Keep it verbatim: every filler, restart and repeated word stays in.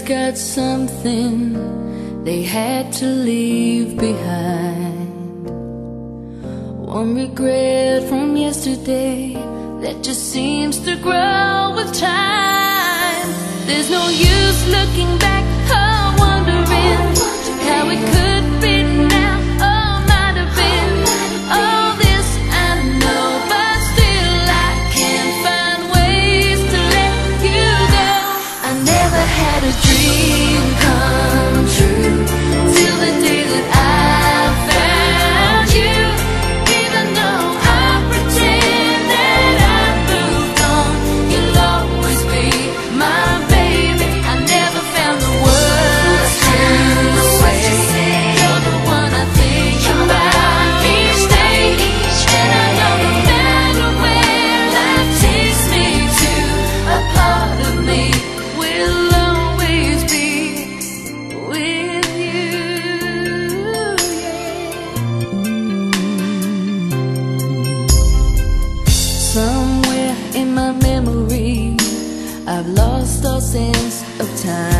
got something they had to leave behind. One regret from yesterday that just seems to grow with time. There's no use looking back or wondering how it could be now or might have been. All this I know, but still I can't find ways to let you go. I never had a dream come true till the day that I found you. Even though I pretend that I moved on, you'll always be my baby. I never found the words to say. You're the one I think about each day, and I know no matter where life takes me to, a part of me will always be with you. Somewhere in my memory, I've lost all sense of time.